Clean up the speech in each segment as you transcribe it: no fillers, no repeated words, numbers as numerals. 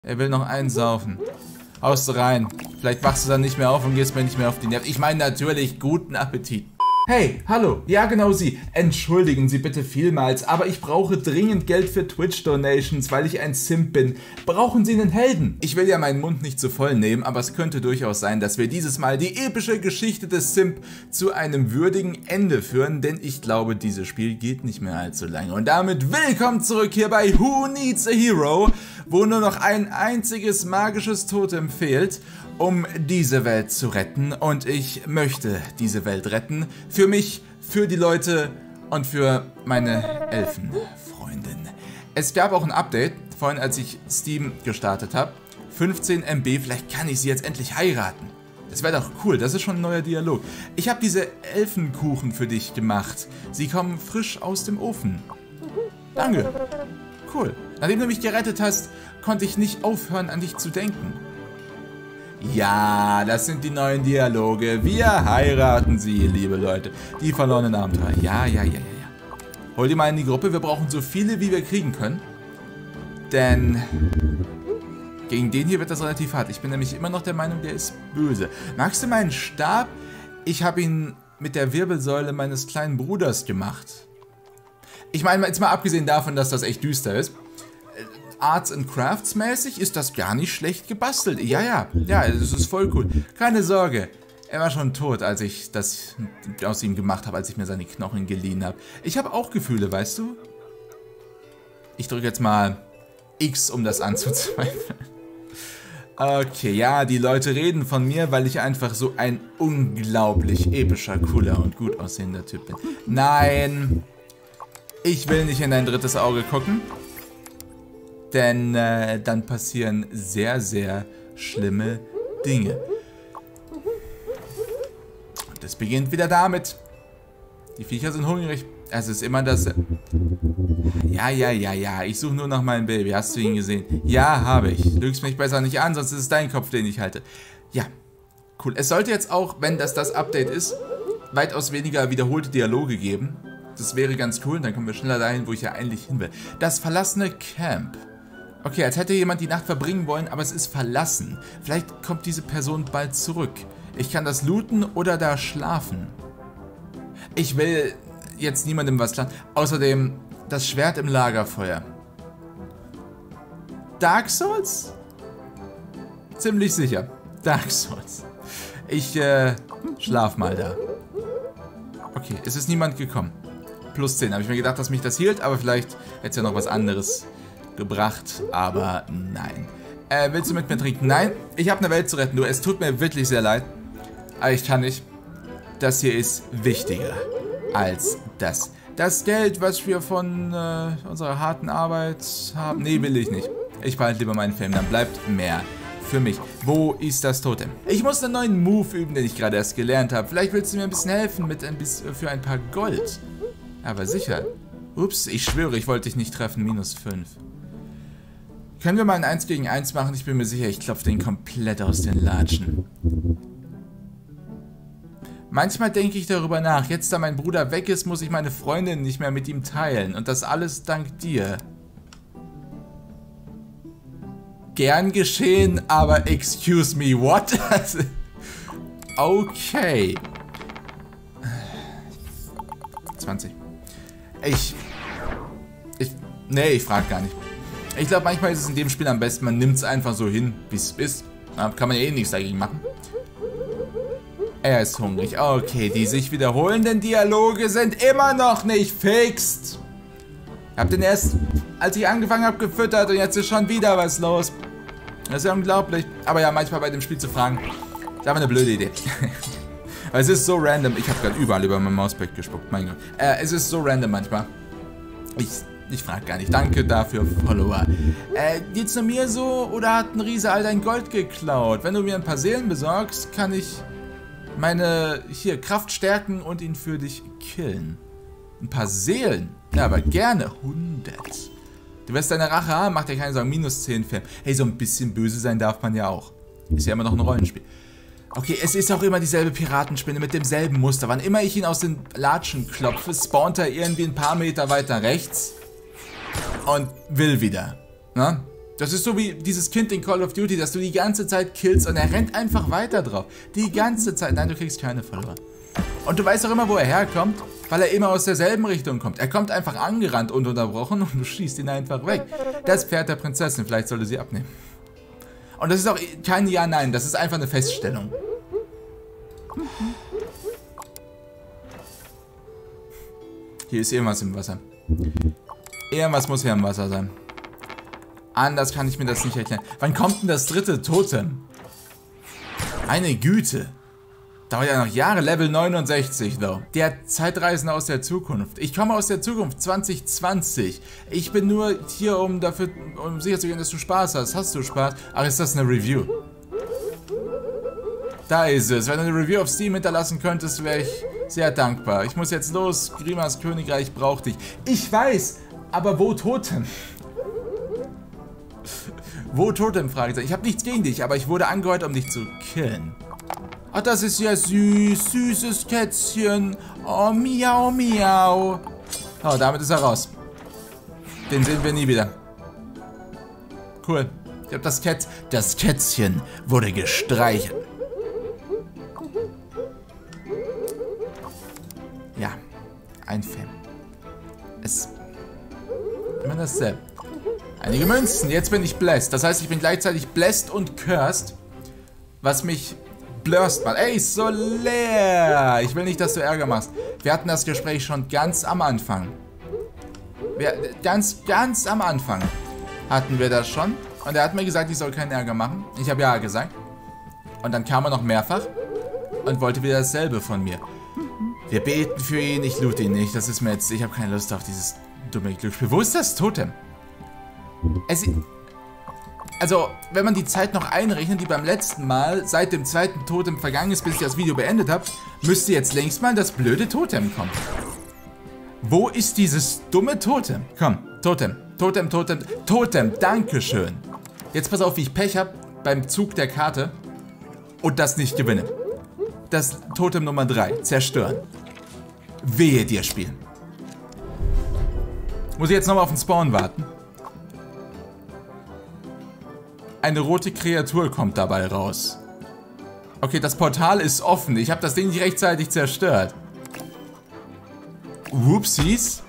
Er will noch einen saufen. Haust du rein. Vielleicht wachst du dann nicht mehr auf und gehst mir nicht mehr auf die Nerven. Ich meine natürlich guten Appetit. Hey, hallo. Ja, genau Sie. Entschuldigen Sie bitte vielmals, aber ich brauche dringend Geld für Twitch-Donations, weil ich ein Simp bin. Brauchen Sie einen Helden? Ich will ja meinen Mund nicht zu voll nehmen, aber es könnte durchaus sein, dass wir dieses Mal die epische Geschichte des Simp zu einem würdigen Ende führen, denn ich glaube, dieses Spiel geht nicht mehr allzu lange. Und damit willkommen zurück hier bei Who Needs a Hero, wo nur noch ein einziges magisches Totem fehlt, um diese Welt zu retten. Und ich möchte diese Welt retten. Für mich, für die Leute und für meine Elfenfreundin. Es gab auch ein Update, vorhin als ich Steam gestartet habe. 15 MB, vielleicht kann ich sie jetzt endlich heiraten. Das wäre doch cool, das ist schon ein neuer Dialog. Ich habe diese Elfenkuchen für dich gemacht. Sie kommen frisch aus dem Ofen. Danke. Cool. Nachdem du mich gerettet hast, konnte ich nicht aufhören, an dich zu denken. Ja, das sind die neuen Dialoge. Wir heiraten sie, liebe Leute. Die verlorenen Abenteuer. Ja. Hol die mal in die Gruppe. Wir brauchen so viele, wie wir kriegen können. Denn gegen den hier wird das relativ hart. Ich bin nämlich immer noch der Meinung, der ist böse. Magst du meinen Stab? Ich habe ihn mit der Wirbelsäule meines kleinen Bruders gemacht. Ich meine, jetzt mal abgesehen davon, dass das echt düster ist. Arts and Crafts mäßig ist das gar nicht schlecht gebastelt. Ja, das ist voll cool. Keine Sorge, er war schon tot, als ich das aus ihm gemacht habe, als ich mir seine Knochen geliehen habe. Ich habe auch Gefühle, weißt du? Ich drücke jetzt mal X, um das anzuzweifeln. Okay, ja, die Leute reden von mir, weil ich einfach so ein unglaublich epischer, cooler und gut aussehender Typ bin. Nein, ich will nicht in dein drittes Auge gucken. Denn dann passieren sehr, sehr schlimme Dinge. Und es beginnt wieder damit. Die Viecher sind hungrig. Es ist immer das... Ja. Ich suche nur nach meinem Baby. Hast du ihn gesehen? Ja, habe ich. Lügst mich besser nicht an, sonst ist es dein Kopf, den ich halte. Ja, cool. Es sollte jetzt auch, wenn das Update ist, weitaus weniger wiederholte Dialoge geben. Das wäre ganz cool. Dann kommen wir schneller dahin, wo ich ja eigentlich hin will. Das verlassene Camp. Okay, als hätte jemand die Nacht verbringen wollen, aber es ist verlassen. Vielleicht kommt diese Person bald zurück. Ich kann das looten oder da schlafen. Ich will jetzt niemandem was klauen. Außerdem das Schwert im Lagerfeuer. Dark Souls? Ziemlich sicher. Dark Souls. Ich schlaf mal da. Okay, es ist niemand gekommen. Plus 10. Habe ich mir gedacht, dass mich das hielt, aber vielleicht hätte es ja noch was anderes gebracht, aber nein. Willst du mit mir trinken? Nein, ich habe eine Welt zu retten, du. Es tut mir wirklich sehr leid, aber ich kann nicht. Das hier ist wichtiger als das. Das Geld, was wir von unserer harten Arbeit haben, nee, will ich nicht. Ich behalte lieber meinen Film, dann bleibt mehr für mich. Wo ist das Totem? Ich muss einen neuen Move üben, den ich gerade erst gelernt habe. Vielleicht willst du mir ein bisschen helfen mit für ein paar Gold. Aber sicher. Ups, ich schwöre, ich wollte dich nicht treffen. -5. Können wir mal ein 1 gegen 1 machen? Ich bin mir sicher, ich klopfe den komplett aus den Latschen. Manchmal denke ich darüber nach. Jetzt, da mein Bruder weg ist, muss ich meine Freundin nicht mehr mit ihm teilen. Und das alles dank dir. Gern geschehen, aber excuse me, what? Okay. 20. Nee, ich frage gar nicht. Ich glaube, manchmal ist es in dem Spiel am besten, man nimmt es einfach so hin, wie es ist. Da kann man ja eh nichts dagegen machen. Er ist hungrig. Okay, die sich wiederholenden Dialoge sind immer noch nicht fixt. Ich habe den erst, als ich angefangen habe, gefüttert und jetzt ist schon wieder was los. Das ist ja unglaublich. Aber ja, manchmal bei dem Spiel zu fragen, ist aber eine blöde Idee. Weil es ist so random. Ich habe gerade überall über mein Mauspad gespuckt, mein Gott. Es ist so random manchmal. Ich frage gar nicht. Danke dafür, Follower. Geht's nur mir so oder hat ein Riese all dein Gold geklaut? Wenn du mir ein paar Seelen besorgst, kann ich meine Kraft stärken und ihn für dich killen. Ein paar Seelen? Ja, aber gerne. 100. Du wirst deine Rache haben, mach dir keine Sorgen. -10 Film. Hey, so ein bisschen böse sein darf man ja auch. Ist ja immer noch ein Rollenspiel. Okay, es ist auch immer dieselbe Piratenspinne mit demselben Muster. Wann immer ich ihn aus den Latschen klopfe, spawnt er irgendwie ein paar Meter weiter rechts und will wieder. Na? Das ist so wie dieses Kind in Call of Duty, das du die ganze Zeit killst und er rennt einfach weiter drauf. Die ganze Zeit. Nein, du kriegst keine verloren. Und du weißt auch immer, wo er herkommt, weil er immer aus derselben Richtung kommt. Er kommt einfach angerannt und unterbrochen und du schießt ihn einfach weg. Das Pferd der Prinzessin, vielleicht sollte sie abnehmen. Und das ist auch kein Ja-Nein, das ist einfach eine Feststellung. Hier ist irgendwas im Wasser. Irgendwas muss hier im Wasser sein. Anders kann ich mir das nicht erklären. Wann kommt denn das dritte Totem? Meine Güte. Dauert ja noch Jahre. Level 69, though. Der Zeitreisende aus der Zukunft. Ich komme aus der Zukunft 2020. Ich bin nur hier, um sicher zu gehen, dass du Spaß hast. Hast du Spaß? Ach, ist das eine Review? Da ist es. Wenn du eine Review auf Steam hinterlassen könntest, wäre ich sehr dankbar. Ich muss jetzt los. Grimas Königreich braucht dich. Ich weiß, aber wo Totem? Wo Totem? Fragezeichen. Ich habe nichts gegen dich, aber ich wurde angeheuert, um dich zu killen. Ach, das ist ja süß. Süßes Kätzchen. Oh, miau, miau. Oh, damit ist er raus. Den sehen wir nie wieder. Cool. Ich glaube, das Kätzchen wurde gestreichelt. Ja, ein Film. Es... immer dasselbe. Einige Münzen, jetzt bin ich blessed. Das heißt, ich bin gleichzeitig blessed und cursed. Was mich blurst macht. Ey, ist so leer. Ich will nicht, dass du Ärger machst. Wir hatten das Gespräch schon ganz am Anfang. Ganz am Anfang hatten wir das schon. Und er hat mir gesagt, ich soll keinen Ärger machen. Ich habe ja gesagt. Und dann kam er noch mehrfach und wollte wieder dasselbe von mir. Wir beten für ihn, ich loot ihn nicht. Das ist mir jetzt... Ich habe keine Lust auf dieses dumme Glücksspiel. Wo ist das Totem? Also, wenn man die Zeit noch einrechnet, die beim letzten Mal seit dem zweiten Totem vergangen ist, bis ich das Video beendet habe, müsste jetzt längst mal das blöde Totem kommen. Wo ist dieses dumme Totem? Komm, Totem, Totem, Totem, Totem, dankeschön. Jetzt pass auf, wie ich Pech habe beim Zug der Karte und das nicht gewinne. Das Totem Nummer 3, zerstören. Wehe dir, Spiel. Muss ich jetzt nochmal auf den Spawn warten? Eine rote Kreatur kommt dabei raus. Okay, das Portal ist offen. Ich habe das Ding nicht rechtzeitig zerstört. Whoopsies.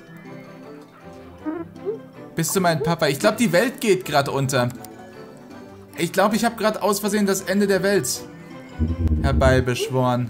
Bist du mein Papa? Ich glaube, die Welt geht gerade unter. Ich glaube, ich habe gerade aus Versehen das Ende der Welt herbeibeschworen.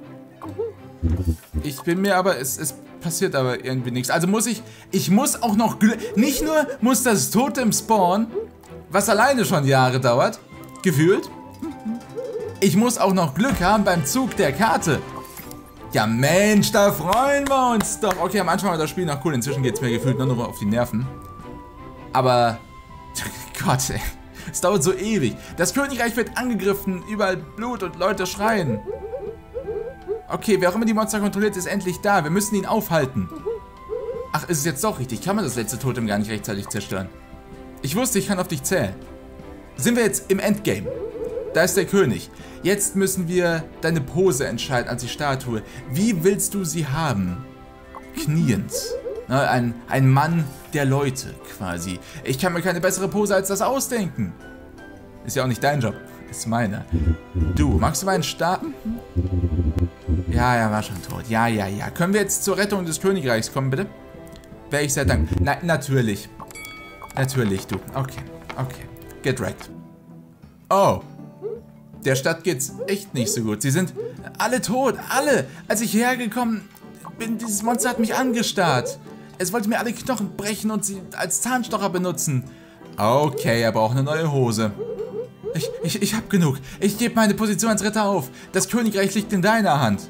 Ich bin mir aber... Es passiert aber irgendwie nichts. Also muss ich muss auch noch... Nicht nur muss das Totem spawnen, was alleine schon Jahre dauert, gefühlt. Ich muss auch noch Glück haben beim Zug der Karte. Ja Mensch, da freuen wir uns doch. Okay, am Anfang war das Spiel noch cool, inzwischen geht es mir gefühlt nur noch auf die Nerven. Aber, Gott ey, es dauert so ewig. Das Königreich wird angegriffen, überall Blut und Leute schreien. Okay, wer auch immer die Monster kontrolliert, ist endlich da. Wir müssen ihn aufhalten. Ach, ist es jetzt doch richtig? Kann man das letzte Totem gar nicht rechtzeitig zerstören? Ich wusste, ich kann auf dich zählen. Sind wir jetzt im Endgame? Da ist der König. Jetzt müssen wir deine Pose entscheiden als die Statue. Wie willst du sie haben? Kniend. Ein Mann der Leute quasi. Ich kann mir keine bessere Pose als das ausdenken. Ist ja auch nicht dein Job. Ist meiner. Du, magst du meinen Stab? Ja, er war schon tot. Ja. Können wir jetzt zur Rettung des Königreichs kommen, bitte? Wäre ich sehr dankbar. Nein, natürlich. Natürlich, du. Okay. Get wrecked. Oh. Der Stadt geht's echt nicht so gut. Sie sind alle tot. Alle. Als ich hergekommen bin, dieses Monster hat mich angestarrt. Es wollte mir alle Knochen brechen und sie als Zahnstocher benutzen. Okay, er braucht eine neue Hose. Ich hab genug. Ich gebe meine Position als Ritter auf. Das Königreich liegt in deiner Hand.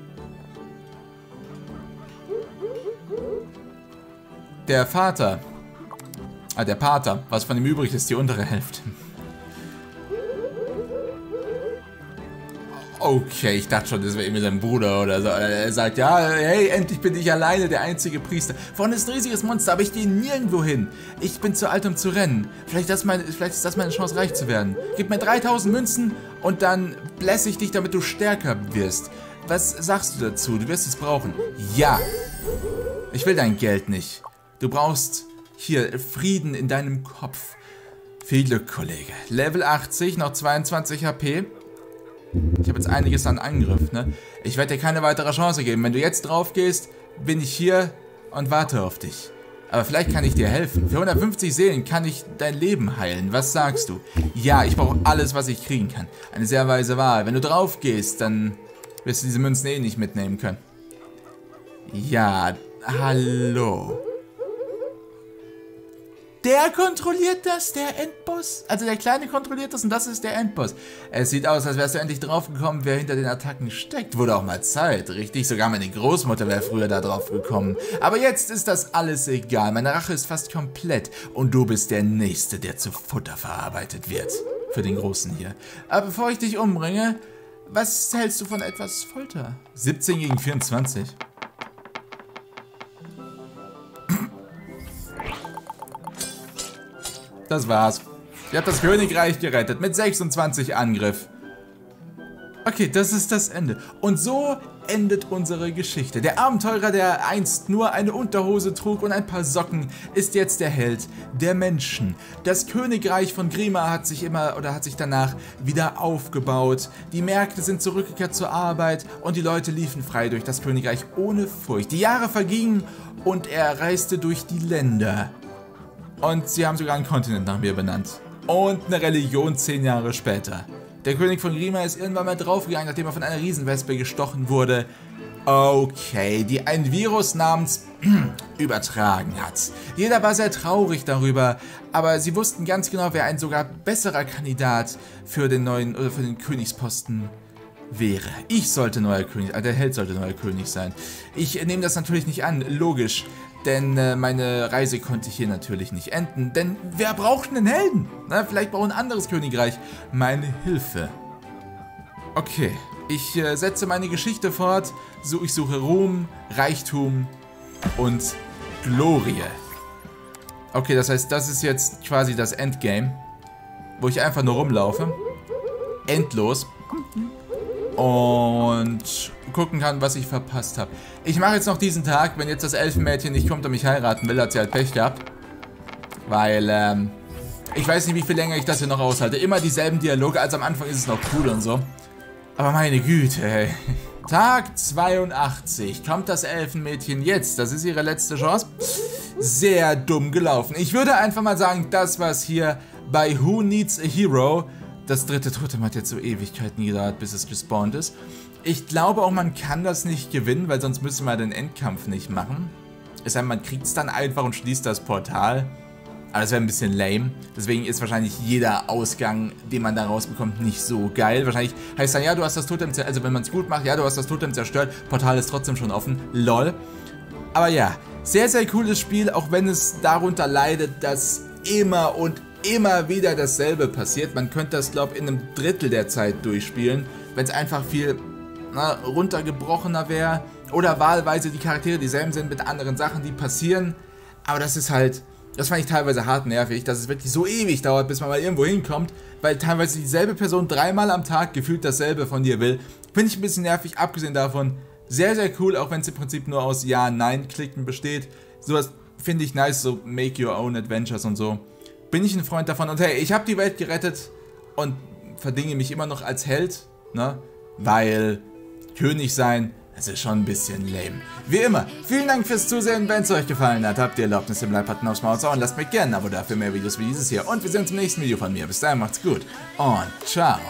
Der Vater. Der Pater. Was von ihm übrig ist, die untere Hälfte. Okay, ich dachte schon, das wäre irgendwie sein Bruder oder so. Er sagt, ja, hey, endlich bin ich alleine, der einzige Priester. Vorne ist ein riesiges Monster, aber ich gehe nirgendwo hin. Ich bin zu alt, um zu rennen. Vielleicht ist das meine Chance, reich zu werden. Gib mir 3000 Münzen und dann blässe ich dich, damit du stärker wirst. Was sagst du dazu? Du wirst es brauchen. Ja. Ich will dein Geld nicht. Du brauchst hier Frieden in deinem Kopf. Viel Glück, Kollege. Level 80, noch 22 HP. Ich habe jetzt einiges an Angriff, ne? Ich werde dir keine weitere Chance geben. Wenn du jetzt drauf gehst, bin ich hier und warte auf dich. Aber vielleicht kann ich dir helfen. Für 150 Seelen kann ich dein Leben heilen. Was sagst du? Ja, ich brauche alles, was ich kriegen kann. Eine sehr weise Wahl. Wenn du drauf gehst, dann wirst du diese Münzen eh nicht mitnehmen können. Ja, hallo. Der kontrolliert das, der Endboss. Also der Kleine kontrolliert das und das ist der Endboss. Es sieht aus, als wärst du endlich drauf gekommen, wer hinter den Attacken steckt. Wurde auch mal Zeit, richtig? Sogar meine Großmutter wäre früher da drauf gekommen. Aber jetzt ist das alles egal. Meine Rache ist fast komplett. Und du bist der Nächste, der zu Futter verarbeitet wird. Für den Großen hier. Aber bevor ich dich umbringe, was hältst du von etwas Folter? 17 gegen 24. Das war's. Ihr habt das Königreich gerettet mit 26 Angriff. Okay, das ist das Ende. Und so endet unsere Geschichte. Der Abenteurer, der einst nur eine Unterhose trug und ein paar Socken, ist jetzt der Held der Menschen. Das Königreich von Grima hat sich danach wieder aufgebaut. Die Märkte sind zurückgekehrt zur Arbeit und die Leute liefen frei durch das Königreich ohne Furcht. Die Jahre vergingen und er reiste durch die Länder. Und sie haben sogar einen Kontinent nach mir benannt. Und eine Religion 10 Jahre später. Der König von Grima ist irgendwann mal draufgegangen, nachdem er von einer Riesenwespe gestochen wurde. Okay, die ein Virus namens übertragen hat. Jeder war sehr traurig darüber, aber sie wussten ganz genau, wer ein sogar besserer Kandidat für den Königsposten wäre. Ich sollte neuer König, der Held sollte neuer König sein. Ich nehme das natürlich nicht an, logisch. Denn meine Reise konnte hier natürlich nicht enden. Denn wer braucht einen Helden? Na, vielleicht braucht ein anderes Königreich meine Hilfe. Okay, ich setze meine Geschichte fort. Ich suche Ruhm, Reichtum und Glorie. Okay, das heißt, das ist jetzt quasi das Endgame. Wo ich einfach nur rumlaufe. Endlos. Und gucken kann, was ich verpasst habe. Ich mache jetzt noch diesen Tag, wenn jetzt das Elfenmädchen nicht kommt und mich heiraten will, hat sie halt Pech gehabt. Weil, ich weiß nicht, wie viel länger ich das hier noch aushalte. Immer dieselben Dialoge, also am Anfang ist es noch cool und so. Aber meine Güte, ey. Tag 82. Kommt das Elfenmädchen jetzt? Das ist ihre letzte Chance. Sehr dumm gelaufen. Ich würde einfach mal sagen, das war's hier bei Who Needs a Hero. Das dritte Totem hat jetzt so Ewigkeiten gedauert, bis es gespawnt ist. Ich glaube auch, man kann das nicht gewinnen, weil sonst müsste man den Endkampf nicht machen. Es sei denn, man kriegt es dann einfach und schließt das Portal. Aber das wäre ein bisschen lame. Deswegen ist wahrscheinlich jeder Ausgang, den man da rausbekommt, nicht so geil. Wahrscheinlich heißt dann, ja, du hast das Totem zerstört. Also wenn man es gut macht, ja, du hast das Totem zerstört. Portal ist trotzdem schon offen. Lol. Aber ja, sehr, sehr cooles Spiel, auch wenn es darunter leidet, dass immer und immer wieder dasselbe passiert. Man könnte das, glaube ich, in einem Drittel der Zeit durchspielen, wenn es einfach viel runtergebrochener wäre oder wahlweise die Charaktere dieselben sind mit anderen Sachen, die passieren. Aber das ist halt, das fand ich teilweise hart nervig, dass es wirklich so ewig dauert, bis man mal irgendwo hinkommt, weil teilweise dieselbe Person 3-mal am Tag gefühlt dasselbe von dir will. Finde ich ein bisschen nervig, abgesehen davon sehr, sehr cool, auch wenn es im Prinzip nur aus Ja-Nein-Klicken besteht. Sowas finde ich nice, so Make Your Own Adventures und so. Bin ich ein Freund davon und hey, ich habe die Welt gerettet und verdinge mich immer noch als Held, ne? Weil König sein, das ist schon ein bisschen lame. Wie immer, vielen Dank fürs Zusehen, wenn es euch gefallen hat, habt ihr Erlaubnis, den Like-Button aufs Maus und lasst mir gerne ein Abo da für mehr Videos wie dieses hier und wir sehen uns im nächsten Video von mir. Bis dahin, macht's gut und ciao.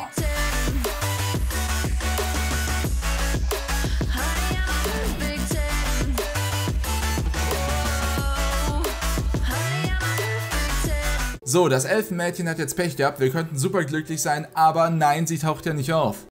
So, das Elfenmädchen hat jetzt Pech gehabt, wir könnten super glücklich sein, aber nein, sie taucht ja nicht auf.